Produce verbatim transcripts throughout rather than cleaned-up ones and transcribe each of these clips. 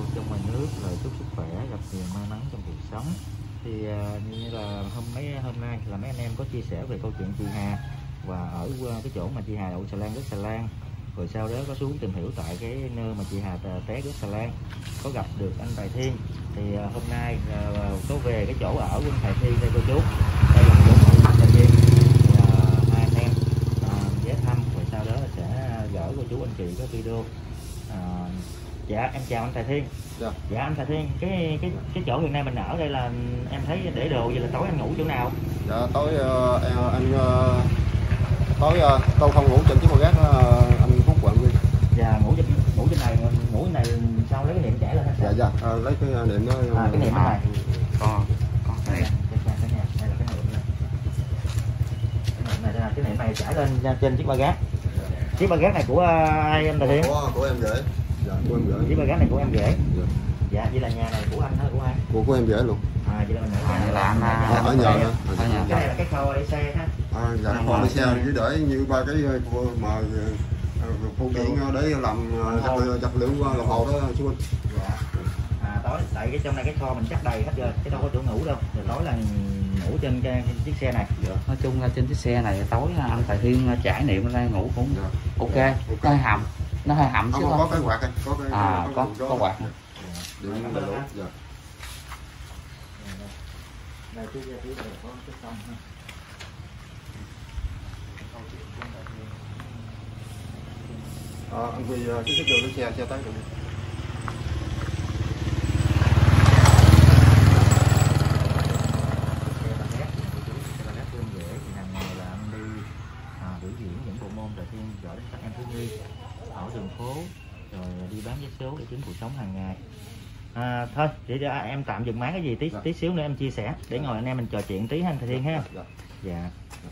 trong ngoài nước, lời chúc sức khỏe, gặp nhiều may mắn trong cuộc sống. Thì uh, như là hôm mấy hôm nay là mấy anh em có chia sẻ về câu chuyện chị Hà, và ở cái chỗ mà chị Hà đậu xà lan rất xà lan, rồi sau đó có xuống tìm hiểu tại cái nơi mà chị Hà té rất xà lan, có gặp được anh Tài Thiên. Thì uh, hôm nay uh, có về cái chỗ ở của anh Tài Thiên đây cô chú, đây là chỗ ở của anh Tài Thiên. Uh, hai anh em uh, ghé thăm, rồi sau đó sẽ gửi cô chú anh chị có video. Uh, dạ em chào anh Tài Thiên. Dạ. Dạ anh Tài Thiên, cái cái cái chỗ hiện nay mình ở đây là em thấy để đồ vậy là tối anh ngủ chỗ nào? Dạ tối uh, em, anh uh, tối uh, tôi không ngủ trên chiếc gác uh, anh Phúc quản đi. Dạ ngủ trên ngủ trên này, ngủ trên này sao lấy cái niệm trẻ lên hay sao? Dạ dạ uh, lấy cái niệm đó. À, cái niệm này. Con con đây, đây, đây, đây là cái niệm này. Cái niệm này, cái niệm này trải lên trên chiếc ba gác. Chiếc ba gác này của ai anh Tài Thiên? Của, của em rể. Dạ của em rể. Chiếc ba gác này của em rể. Dạ. Dạ vậy là nhà này của anh hay của ai? Của của em rể luôn. À vậy là mình ở nhà là anh ở, ở nhà. Cái này là cái kho để xe ha. À, dạ kho để xe chứ để như ba cái mà phụ kiện để làm dập dập lửa lò hồ đó chú anh. Dạ. À, tối tại cái trong này cái kho mình chắc đầy hết rồi, cái đâu có chỗ ngủ đâu, rồi tối là ngủ trên cái, cái chiếc xe này. Dạ. Nói chung là trên chiếc xe này tối anh Tài Thiên trải nghiệm lên ngủ cũng dạ. ok, okay. Nó hơi hầm, nó hơi hầm chứ không. Có cái quạt đây, có cái à có có, có quạt. Điện đầy đủ. Dạ. Đây chú ra chú có cái xong ha. À, anh Huy chú xích vô xe xe tới rồi. Biểu diễn những bộ môn Tài Thiên giỏi đến các em thiếu nhi ở đường phố, rồi đi bán vé số để kiếm cuộc sống hàng ngày. À, thôi để cho em tạm dừng máy cái gì tí dạ. tí xíu nữa em chia sẻ để ngồi anh em mình trò chuyện tí ha anh Tài Thiên ha. Dạ. Dạ.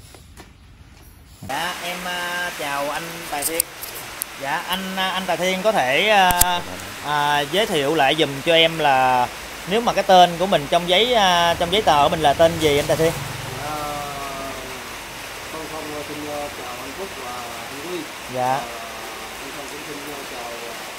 Dạ em uh, chào anh Tài Thiên. Dạ anh anh Tài Thiên có thể uh, uh, giới thiệu lại dùm cho em là nếu mà cái tên của mình trong giấy uh, trong giấy tờ của mình là tên gì anh Tài Thiên? Xin chào anh Phúc và anh Huy. Dạ. Anh Phong cũng xin chào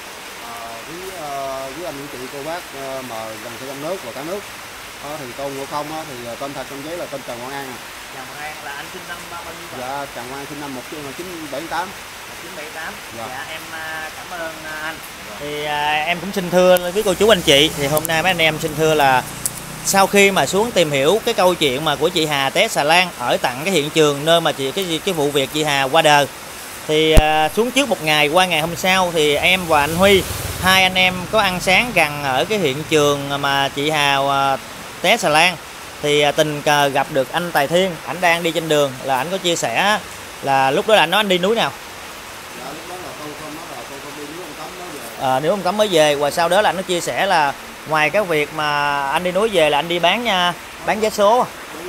với với anh chị cô bác mà gần xa trong nước và cả nước. À, thì Tôn Ngộ Không thì tên thật trong giấy là tên Trần Quang An. Trần Quang An là anh sinh năm bao nhiêu? Dạ Trần Quang An sinh năm một nghìn chín trăm bảy mươi tám. chín bảy tám. Dạ. Dạ em cảm ơn anh. Dạ. Thì à, em cũng xin thưa với cô chú anh chị, thì hôm nay mấy anh em xin thưa là sau khi mà xuống tìm hiểu cái câu chuyện mà của chị Hà té xà lan ở tận cái hiện trường nơi mà chị cái cái vụ việc chị Hà qua đời, thì à, xuống trước một ngày, qua ngày hôm sau thì em và anh Huy, hai anh em có ăn sáng gần ở cái hiện trường mà chị Hà à, té xà lan, thì à, tình cờ gặp được anh Tài Thiên, ảnh đang đi trên đường, là ảnh có chia sẻ là lúc đó là anh nói anh đi núi nào? Dạ lúc đó là tôi không nói là tôi không đi núi ông Tấm mới về. À, nếu ông Tấm mới về, và sau đó là anh có chia sẻ là ngoài cái việc mà anh đi núi về là anh đi bán nha, bán vé số,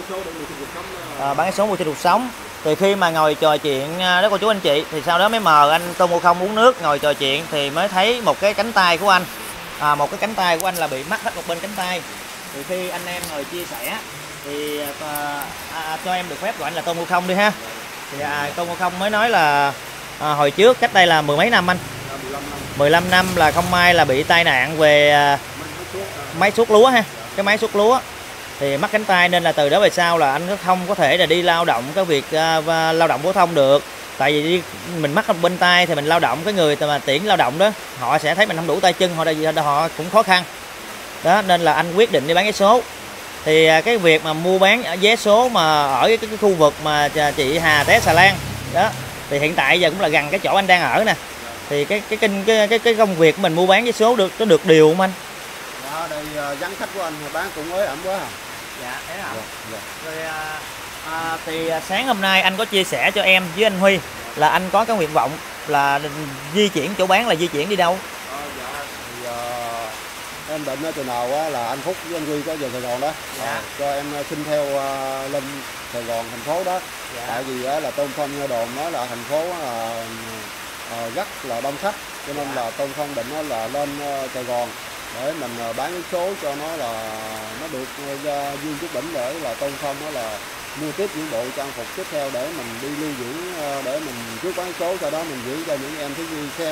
à, bán vé số mua thêm cuộc sống. Thì khi mà ngồi trò chuyện đó cô chú anh chị, thì sau đó mới mời anh Tôn Ngộ Không uống nước, ngồi trò chuyện thì mới thấy một cái cánh tay của anh, à, một cái cánh tay của anh là bị mất hết một bên cánh tay. Thì khi anh em ngồi chia sẻ thì à, à, cho em được phép gọi anh là Tôn Ngộ Không đi ha. Thì à, Tôn Ngộ Không mới nói là à, hồi trước cách đây là mười mấy năm anh, mười lăm năm là không may là bị tai nạn về à, máy xuốt lúa ha, cái máy xuốt lúa thì mất cánh tay, nên là từ đó về sau là anh không có thể là đi lao động cái việc uh, lao động phổ thông được, tại vì đi, mình mất bên tay thì mình lao động, cái người mà tuyển lao động đó họ sẽ thấy mình không đủ tay chân, họ họ cũng khó khăn đó, nên là anh quyết định đi bán vé số. Thì uh, cái việc mà mua bán vé số mà ở cái, cái khu vực mà chị Hà té xà lan đó, thì hiện tại giờ cũng là gần cái chỗ anh đang ở nè, thì cái cái kinh cái, cái cái công việc của mình mua bán vé số được có được điều không anh? Đó, đây vắng khách của anh bán cũng ế ẩm quá à. Dạ thế hả? Dạ, dạ. Rồi à, à, thì sáng hôm nay anh có chia sẻ cho em với anh Huy là anh có cái nguyện vọng là di chuyển chỗ bán, là di chuyển đi đâu? À, dạ thì uh, em định từ nào á, là anh Phúc với anh Huy có về Sài Gòn đó, dạ. à, cho em xin theo uh, lên Sài Gòn thành phố đó, dạ. Tại vì uh, là Tôn Phong đồn nói là thành phố là uh, rất là đông khách, cho nên dạ. là Tôn Phong định uh, là lên uh, Sài Gòn để mình bán cái số cho nó là nó được ra duyên chút đỉnh, để là Tôn Phong đó là mua tiếp những bộ trang phục tiếp theo để mình đi lưu giữ, để mình trước bán số, sau đó mình giữ cho những em thiếu nhi xem.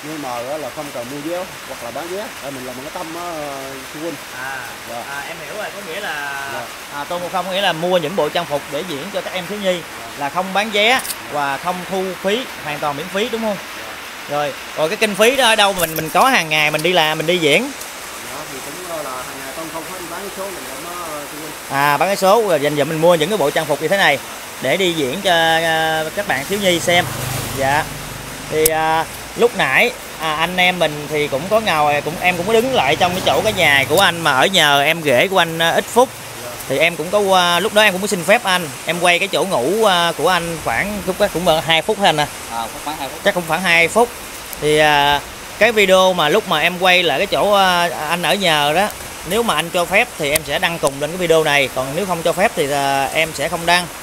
nhưng mà là không cần mua vé hoặc là bán vé, để mình làm một cái tâm sư huynh. À, dạ. à em hiểu rồi, có nghĩa là dạ. à, Tôn Ngộ Không có nghĩa là mua những bộ trang phục để diễn cho các em thiếu nhi, là không bán vé và không thu phí, hoàn toàn miễn phí đúng không? Dạ. Rồi, rồi cái kinh phí đó ở đâu mình mình có hàng ngày mình đi làm mình đi diễn? Dạ, thì cũng là hàng ngày Tôn không có đi bán cái số mình nó sư huynh. À, bán cái số rồi dành dụm mình mua những cái bộ trang phục như thế này để đi diễn cho uh, các bạn thiếu nhi xem. Dạ. Thì uh, lúc nãy à, anh em mình thì cũng có ngồi cũng em cũng có đứng lại trong cái chỗ cái nhà của anh mà ở nhờ em rể của anh uh, ít phút. Thì em cũng có uh, lúc đó em cũng có xin phép anh em quay cái chỗ ngủ uh, của anh khoảng lúc đó cũng hai phút thôi anh à. À, khoảng hai phút. Chắc cũng khoảng hai phút. Thì uh, cái video mà lúc mà em quay lại cái chỗ uh, anh ở nhờ đó, nếu mà anh cho phép thì em sẽ đăng cùng lên cái video này, còn nếu không cho phép thì uh, em sẽ không đăng.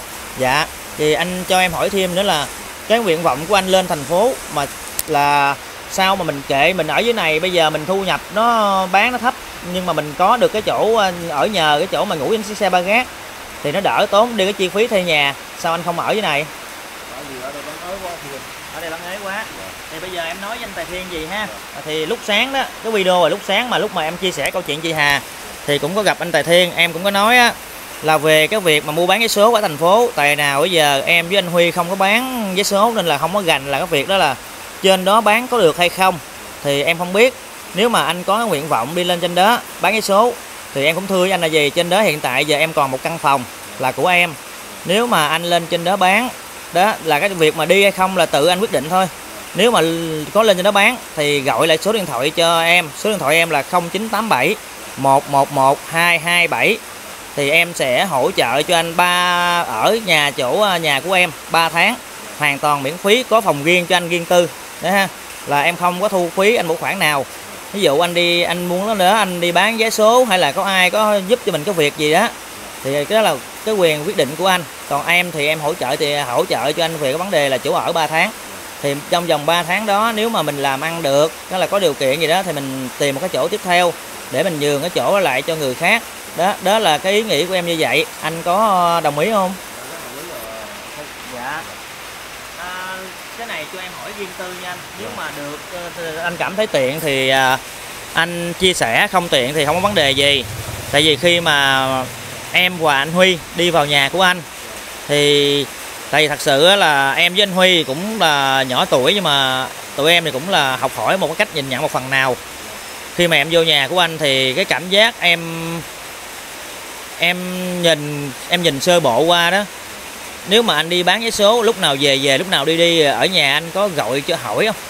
Dạ. Thì anh cho em hỏi thêm nữa là cái nguyện vọng của anh lên thành phố mà là sao mà mình kệ mình ở dưới này, bây giờ mình thu nhập nó bán nó thấp nhưng mà mình có được cái chỗ ở nhờ, cái chỗ mà ngủ trên chiếc xe ba gác thì nó đỡ tốn đi cái chi phí thuê nhà, sao anh không ở dưới này? Ở vì ở đây bán ế quá thì ở đây bán ế quá. Thì bây giờ em nói với anh Tài Thiên gì ha. Thì lúc sáng đó, cái video là lúc sáng mà lúc mà em chia sẻ câu chuyện chị Hà thì cũng có gặp anh Tài Thiên, em cũng có nói á là về cái việc mà mua bán vé số ở thành phố. Tại nào bây giờ em với anh Huy không có bán vé số nên là không có gành là cái việc đó là trên đó bán có được hay không thì em không biết. Nếu mà anh có cái nguyện vọng đi lên trên đó bán vé số thì em cũng thưa với anh là gì, trên đó hiện tại giờ em còn một căn phòng là của em. Nếu mà anh lên trên đó bán đó là cái việc mà đi hay không là tự anh quyết định thôi. Nếu mà có lên trên đó bán thì gọi lại số điện thoại cho em, số điện thoại em là không chín tám bảy một một một hai hai bảy. Thì em sẽ hỗ trợ cho anh ba ở nhà chỗ nhà của em ba tháng hoàn toàn miễn phí, có phòng riêng cho anh riêng tư đó ha, là em không có thu phí anh một khoản nào. Ví dụ anh đi anh muốn đó nữa anh đi bán vé số hay là có ai có giúp cho mình cái việc gì đó thì cái đó là cái quyền quyết định của anh. Còn em thì em hỗ trợ thì hỗ trợ cho anh về cái vấn đề là chỗ ở ba tháng. Thì trong vòng ba tháng đó nếu mà mình làm ăn được, đó là có điều kiện gì đó thì mình tìm một cái chỗ tiếp theo để mình nhường cái chỗ lại cho người khác. Đó, đó là cái ý nghĩ của em như vậy. Anh có đồng ý không? Dạ. À, cái này cho em hỏi riêng tư nha anh. Nếu mà được anh cảm thấy tiện thì anh chia sẻ, không tiện thì không có vấn đề gì. Tại vì khi mà em và anh Huy đi vào nhà của anh thì tại vì thật sự là em với anh Huy cũng là nhỏ tuổi nhưng mà tụi em thì cũng là học hỏi một cái cách nhìn nhận một phần nào. Khi mà em vô nhà của anh thì cái cảm giác em em nhìn em nhìn sơ bộ qua đó, nếu mà anh đi bán vé số lúc nào về về lúc nào đi đi ở nhà anh có gọi cho hỏi không?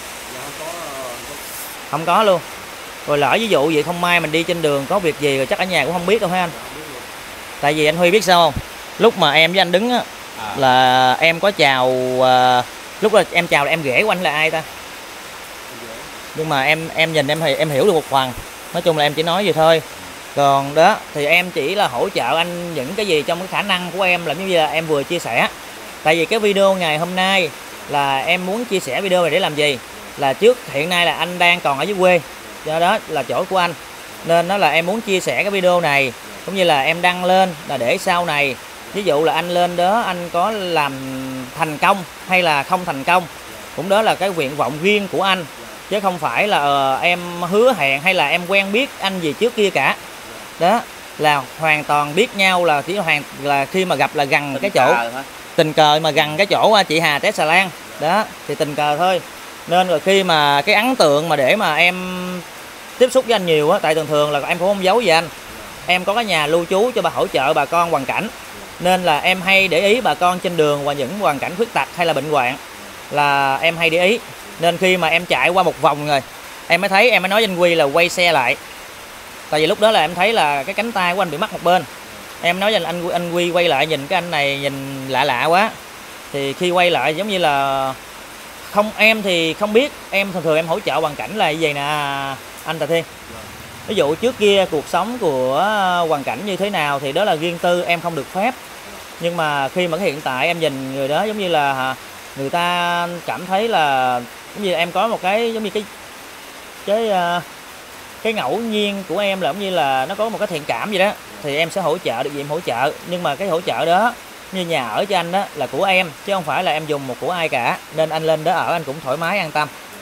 Không có luôn. Rồi lỡ ví dụ vậy không may mình đi trên đường có việc gì rồi chắc ở nhà cũng không biết đâu hả anh? Tại vì anh Huy biết sao không? Lúc mà em với anh đứng á là em có chào uh, lúc là em chào là em rể của anh là ai ta? Nhưng mà em em nhìn em thì em hiểu được một phần. Nói chung là em chỉ nói vậy thôi. Còn đó thì em chỉ là hỗ trợ anh những cái gì trong cái khả năng của em, làm như là em vừa chia sẻ. Tại vì cái video ngày hôm nay là em muốn chia sẻ video này để làm gì? Là trước hiện nay là anh đang còn ở dưới quê, do đó là chỗ của anh. Nên đó là em muốn chia sẻ cái video này cũng như là em đăng lên là để sau này ví dụ là anh lên đó anh có làm thành công hay là không thành công, cũng đó là cái nguyện vọng riêng của anh, chứ không phải là uh, em hứa hẹn hay là em quen biết anh gì trước kia cả. Đó là hoàn toàn biết nhau, là chỉ hoàn là khi mà gặp là gần tình cái chỗ tình cờ mà gần cái chỗ chị Hà Té Xà Lan đó thì tình cờ thôi. Nên rồi khi mà cái ấn tượng mà để mà em tiếp xúc với anh nhiều á, tại thường thường là em cũng không giấu gì anh, em có cái nhà lưu trú cho bà hỗ trợ bà con hoàn cảnh, nên là em hay để ý bà con trên đường và những hoàn cảnh khuyết tật hay là bệnh hoạn là em hay để ý. Nên khi mà em chạy qua một vòng rồi em mới thấy, em mới nói với anh Huy là quay xe lại. Tại vì lúc đó là em thấy là cái cánh tay của anh bị mắc một bên. Em nói với anh anh Huy quay lại nhìn cái anh này nhìn lạ lạ quá. Thì khi quay lại giống như là không, em thì không biết, em thường thường em hỗ trợ hoàn cảnh là gì nè anh Tài Thiên. Ví dụ trước kia cuộc sống của hoàn cảnh như thế nào thì đó là riêng tư, em không được phép. Nhưng mà khi mà hiện tại em nhìn người đó giống như là người ta cảm thấy là giống như là em có một cái giống như cái cái cái ngẫu nhiên của em là giống như là nó có một cái thiện cảm gì đó thì em sẽ hỗ trợ được gì em hỗ trợ. Nhưng mà cái hỗ trợ đó như nhà ở cho anh đó là của em chứ không phải là em dùng một của ai cả, nên anh lên đó ở anh cũng thoải mái an tâm.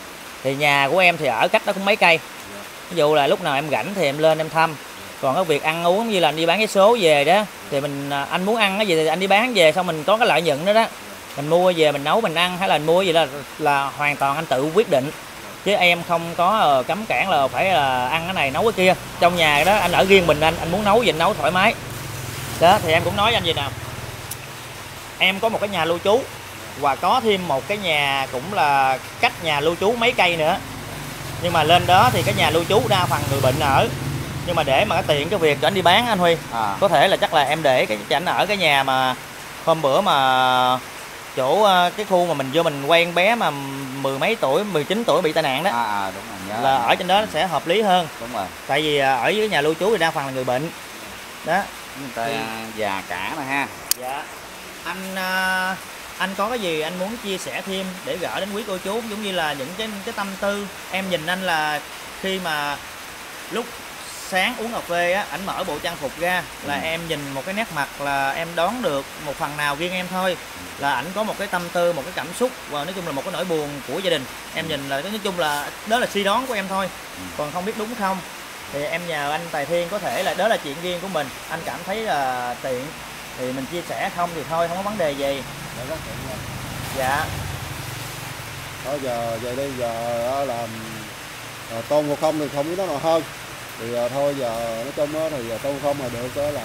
Thì nhà của em thì ở cách đó cũng mấy cây. Ví dụ là lúc nào em rảnh thì em lên em thăm. Còn cái việc ăn uống như là anh đi bán vé số về đó, thì mình anh muốn ăn cái gì thì anh đi bán về, xong mình có cái lợi nhuận đó đó, mình mua về mình nấu mình ăn, hay là mình mua gì là là hoàn toàn anh tự quyết định, chứ em không có cấm cản là phải là ăn cái này nấu cái kia. Trong nhà đó anh ở riêng mình, anh anh muốn nấu gì anh nấu thoải mái đó. Thì em cũng nói với anh gì nào, em có một cái nhà lưu trú và có thêm một cái nhà cũng là cách nhà lưu trú mấy cây nữa, nhưng mà lên đó thì cái nhà lưu trú đa phần người bệnh ở, nhưng mà để mà cái tiện cái việc cho anh đi bán anh Huy, à. Có thể là chắc là em để cái cho anh ở cái nhà mà hôm bữa mà chỗ cái khu mà mình vô mình quay con bé mà mười mấy tuổi, mười chín tuổi bị tai nạn đó, à, à, đúng rồi, nhớ, là ở trên đó nó sẽ hợp lý hơn. Đúng rồi. Tại vì ở dưới nhà lưu trú thì đa phần là người bệnh đó, người ta thì... già cả mà ha. Dạ. Anh anh có cái gì anh muốn chia sẻ thêm để gửi đến quý cô chú, giống như là những cái cái tâm tư em nhìn anh là khi mà lúc sáng uống cà phê á, ảnh mở bộ trang phục ra là ừ. em nhìn một cái nét mặt là em đoán được một phần nào riêng em thôi, là ảnh có một cái tâm tư, một cái cảm xúc và nói chung là một cái nỗi buồn của gia đình. Em nhìn là nói chung là đó là suy đoán của em thôi, còn không biết đúng không thì em nhờ anh Tài Thiên, có thể là đó là chuyện riêng của mình, anh cảm thấy là tiện thì mình chia sẻ, không thì thôi, không có vấn đề gì. Dạ. Thôi giờ về đây giờ là à, Tôn Ngộ Không thì không biết nó nào hơn, thì à, thôi giờ nói chung đó thì Tôn Ngộ Không mà được đó là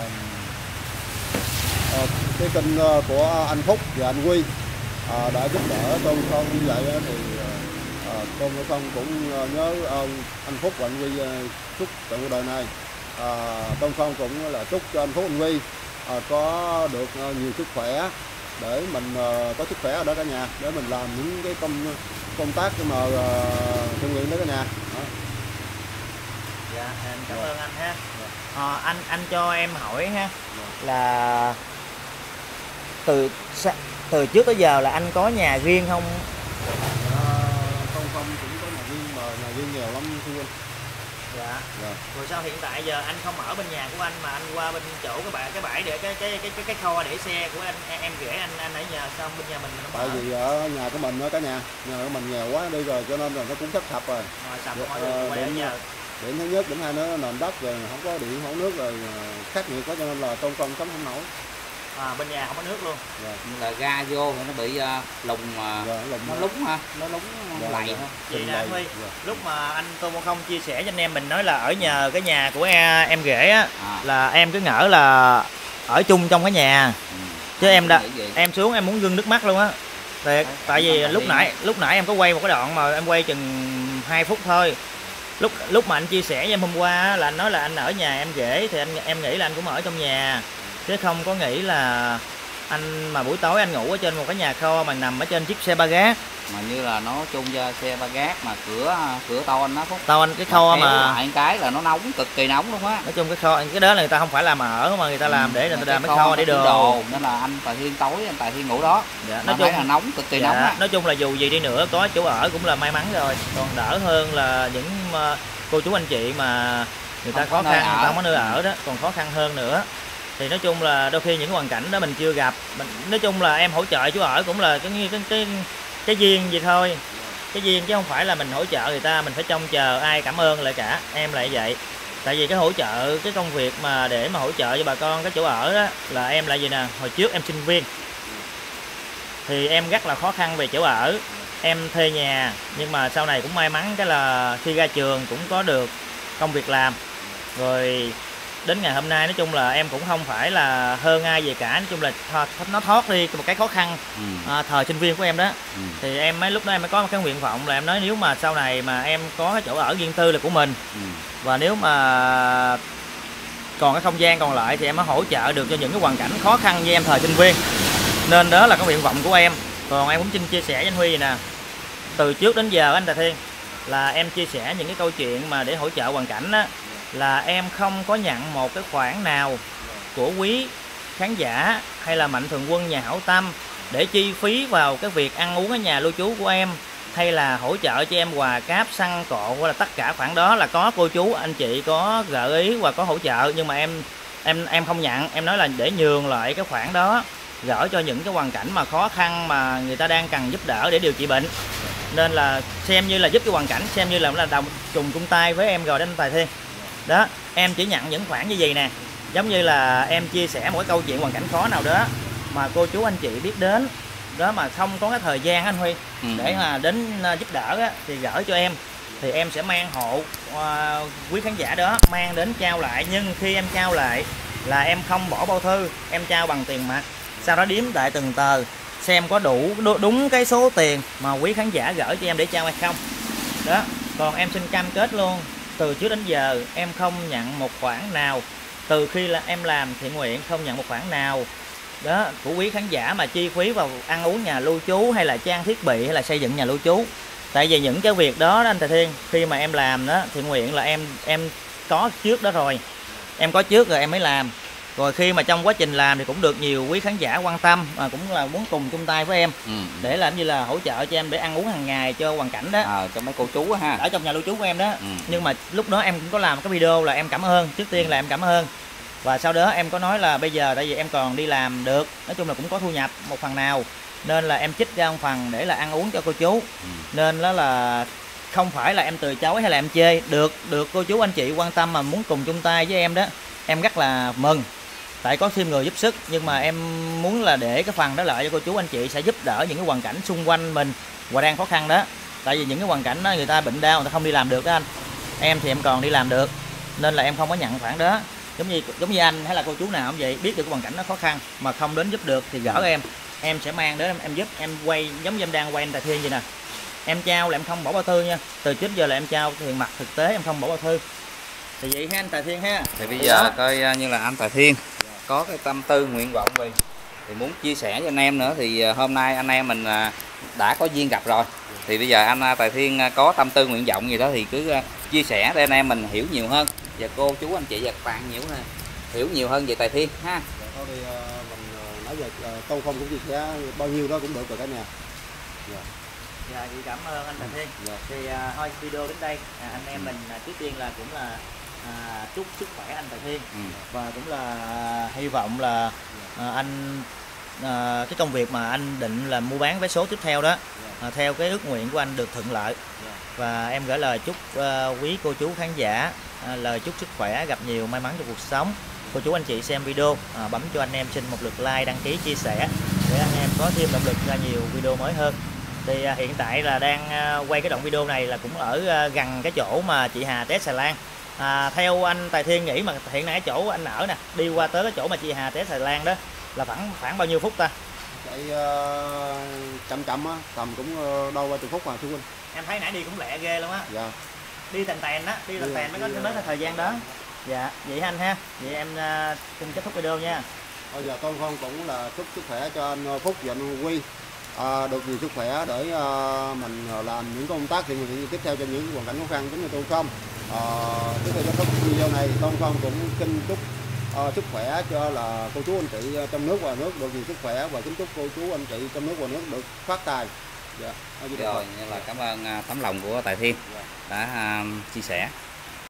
à, cái kênh của anh Phúc và anh Huy à, đã giúp đỡ Tôn Ngộ Không như vậy đó, thì à, Tôn Ngộ Không cũng nhớ ơn anh Phúc và anh Huy chúc trong cuộc đời này. à, Tôn Ngộ Không cũng là chúc cho anh Phúc, anh Huy à, có được nhiều sức khỏe để mình uh, có sức khỏe ở đó cả nhà, để mình làm những cái công công tác mà uh, thiện nguyện đó cả nhà. Đó. Dạ, em cảm ơn anh ha. À, anh anh cho em hỏi ha, là từ từ trước tới giờ là anh có nhà riêng không? À, không không cũng có nhà riêng mà nhà riêng nghèo lắm thưa anh. Dạ. Dạ. Rồi sao hiện tại giờ anh không ở bên nhà của anh mà anh qua bên chỗ cái bãi cái bãi để cái cái cái cái, cái kho để xe của anh, em rể anh anh ở nhà, sao bên nhà mình không? Tại vì ở nhà của mình đó cả nhà, nhà của mình nghèo quá đi rồi cho nên là nó cũng thất sập rồi. Rồi sập mọi người quay ở nhà. Điểm thứ nhất, điểm hai nữa nền đất rồi không có điện, không có nước rồi khắc nghiệt quá cho nên là Tôn Công sống không nổi. À, bên nhà không có nước luôn. Rồi. Là ga vô thì nó bị uh, lùng, uh, rồi, lùng nó lúng ha, nó lúng rồi, lầy rồi. thôi. Vậy nè anh Huy, lúc mà anh Tôn Ngộ Không chia sẻ cho anh em mình nói là ở nhờ cái nhà của em, em rể á, à. là em cứ ngỡ là ở chung trong cái nhà, ừ. chứ em đã em xuống em muốn rưng nước mắt luôn á. Tại, tại vì lúc nãy lúc nãy em có quay một cái đoạn mà em quay chừng hai phút thôi. Lúc lúc mà anh chia sẻ với em hôm qua là anh nói là anh ở nhà em rể, thì anh em nghĩ là anh cũng ở trong nhà, chứ không có nghĩ là anh mà buổi tối anh ngủ ở trên một cái nhà kho mà nằm ở trên chiếc xe ba gác, mà như là nó chung cho xe ba gác mà cửa cửa to anh nó Phúc. To anh cái kho mà, mà lại cái là nó nóng, cực kỳ nóng luôn á. Nói chung cái kho cái đó là người ta không phải làm ở mà người ta làm để người ta làm cái kho để đồ. đồ nên là anh Tài Thiên tối anh Tài Thiên ngủ đó. Dạ, nói chung là nóng, cực kỳ dạ, nóng á. Nói chung là dù gì đi nữa có chỗ ở cũng là may mắn rồi, còn đỡ hơn là những cô chú anh chị mà người ta không khó khăn, người ta không có nơi ở đó, còn khó khăn hơn nữa. Thì nói chung là đôi khi những hoàn cảnh đó mình chưa gặp, mình nói chung là em hỗ trợ chú ở cũng là cái cái cái cái duyên gì thôi, cái duyên chứ không phải là mình hỗ trợ người ta mình phải trông chờ ai cảm ơn lại cả. Em lại vậy, tại vì cái hỗ trợ cái công việc mà để mà hỗ trợ cho bà con cái chỗ ở đó là em lại gì nè, hồi trước em sinh viên thì em rất là khó khăn về chỗ ở, em thuê nhà, nhưng mà sau này cũng may mắn cái là khi ra trường cũng có được công việc làm rồi. Đến ngày hôm nay nói chung là em cũng không phải là hơn ai về cả, nói chung là nó thoát đi một cái khó khăn ừ. à, thời sinh viên của em đó. ừ. Thì em mấy lúc đó em mới có một cái nguyện vọng là em nói nếu mà sau này mà em có cái chỗ ở riêng tư là của mình, ừ. và nếu mà còn cái không gian còn lại thì em mới hỗ trợ được cho những cái hoàn cảnh khó khăn như em thời sinh viên, nên đó là cái nguyện vọng của em. Còn em cũng xin chia sẻ với anh Huy nè, từ trước đến giờ anh Tài Thiên là em chia sẻ những cái câu chuyện mà để hỗ trợ hoàn cảnh đó, là em không có nhận một cái khoản nào của quý khán giả hay là mạnh thường quân nhà hảo tâm để chi phí vào cái việc ăn uống ở nhà lưu trú của em, hay là hỗ trợ cho em quà cáp xăng cộ, hoặc là tất cả khoản đó là có cô chú anh chị có gợi ý và có hỗ trợ, nhưng mà em em em không nhận. Em nói là để nhường lại cái khoản đó gửi cho những cái hoàn cảnh mà khó khăn mà người ta đang cần giúp đỡ để điều trị bệnh. nên là xem như là giúp cái hoàn cảnh, xem như là là đồng trùng chung tay với em rồi đó anh Tài Thiên. Đó, em chỉ nhận những khoản như vậy nè, giống như là em chia sẻ một cái câu chuyện hoàn cảnh khó nào đó mà cô chú anh chị biết đến đó mà không có cái thời gian anh Huy ừ. để mà đến giúp đỡ á, thì gửi cho em, thì em sẽ mang hộ uh, quý khán giả đó mang đến trao lại. Nhưng khi em trao lại là em không bỏ bao thư, em trao bằng tiền mặt, sau đó đếm đại từng tờ xem có đủ đúng cái số tiền mà quý khán giả gửi cho em để trao hay không. Đó, còn em xin cam kết luôn, từ trước đến giờ em không nhận một khoản nào, từ khi là em làm thiện nguyện không nhận một khoản nào đó của quý khán giả mà chi phí vào ăn uống nhà lưu trú hay là trang thiết bị hay là xây dựng nhà lưu trú. Tại vì những cái việc đó, đó anh Tài Thiên, khi mà em làm đó thiện nguyện là em em có trước đó rồi, em có trước rồi em mới làm. Rồi khi mà trong quá trình làm thì cũng được nhiều quý khán giả quan tâm, mà cũng là muốn cùng chung tay với em ừ. để làm như là hỗ trợ cho em để ăn uống hàng ngày cho hoàn cảnh đó, à, cho mấy cô chú ha, ở trong nhà lưu trú của em đó. ừ. Nhưng mà lúc đó em cũng có làm cái video là em cảm ơn, trước tiên là em cảm ơn, và sau đó em có nói là bây giờ tại vì em còn đi làm được, nói chung là cũng có thu nhập một phần nào, nên là em trích ra một phần để là ăn uống cho cô chú. ừ. Nên đó là không phải là em từ chối hay là em chê, được được cô chú anh chị quan tâm mà muốn cùng chung tay với em đó, em rất là mừng, tại có thêm người giúp sức. Nhưng mà em muốn là để cái phần đó lại cho cô chú anh chị sẽ giúp đỡ những cái hoàn cảnh xung quanh mình và đang khó khăn đó. Tại vì những cái hoàn cảnh đó người ta bệnh đau, người ta không đi làm được đó anh, em thì em còn đi làm được nên là em không có nhận khoản đó. Giống như giống như anh hay là cô chú nào cũng vậy, biết được cái hoàn cảnh nó khó khăn mà không đến giúp được thì gỡ em, em sẽ mang đến em giúp, em quay giống như em đang quay anh Tài Thiên vậy nè, em trao là em không bỏ bao thư nha, từ trước giờ là em trao tiền mặt thực tế, em không bỏ bao thư. Thì vậy ha anh Tài Thiên ha. Thì bây giờ coi như là anh Tài Thiên có cái tâm tư nguyện vọng gì thì muốn chia sẻ cho anh em nữa, thì hôm nay anh em mình đã có duyên gặp rồi, thì bây giờ anh Tài Thiên có tâm tư nguyện vọng gì đó thì cứ chia sẻ để anh em mình hiểu nhiều hơn, và cô chú anh chị và các bạn nhiều hơn, hiểu nhiều hơn về Tài Thiên ha. Thôi thì mình nói về Tôn Phong cũng chia sẻ bao nhiêu đó cũng được rồi cả nhà. Dạ. Dạ, chị cảm ơn anh Tài Thiên. Dạ. Thì uh, thôi video đến đây, à, anh em mình uh, trước tiên là cũng là à, chúc sức khỏe anh Tài Thiên, ừ. và cũng là uh, hy vọng là uh, anh uh, cái công việc mà anh định là mua bán vé số tiếp theo đó, uh, theo cái ước nguyện của anh được thuận lợi. Và em gửi lời chúc uh, quý cô chú khán giả uh, lời chúc sức khỏe, gặp nhiều may mắn trong cuộc sống. Cô chú anh chị xem video à, bấm cho anh em xin một lượt like, đăng ký, chia sẻ để anh em có thêm động lực ra nhiều video mới hơn. Thì à, hiện tại là đang à, quay cái đoạn video này là cũng ở à, gần cái chỗ mà chị Hà té xà lan. À, theo anh Tài Thiên nghĩ mà hiện nay cái chỗ anh ở nè, đi qua tới cái chỗ mà chị Hà té xà lan đó là khoảng khoảng bao nhiêu phút ta? Chạy uh, chậm chậm á, tầm cũng uh, đâu qua chục phút mà thưa huynh. Em thấy nãy đi cũng lẹ ghê luôn á. Dạ. Đi tèn tèn á, đi tèn tèn mới có mới có thời gian đó. Dạ, vậy anh ha. Vậy em uh, xin kết thúc video nha. Bây giờ Tôn Phong cũng là chúc sức khỏe cho anh Phúc và anh Huy, à, được nhiều sức khỏe để uh, mình làm những công tác thì mình tiếp theo cho những hoàn cảnh khó khăn giống như Tôn Phong. À, tiếp theo cho các video này Tôn Phong cũng xin chúc uh, sức khỏe cho là cô chú anh chị trong nước và nước được nhiều sức khỏe, và kính chúc cô chú anh chị trong nước và nước được phát tài. Dạ. Rồi, như là cảm ơn uh, tấm lòng của Tài Thiên đã uh, chia sẻ.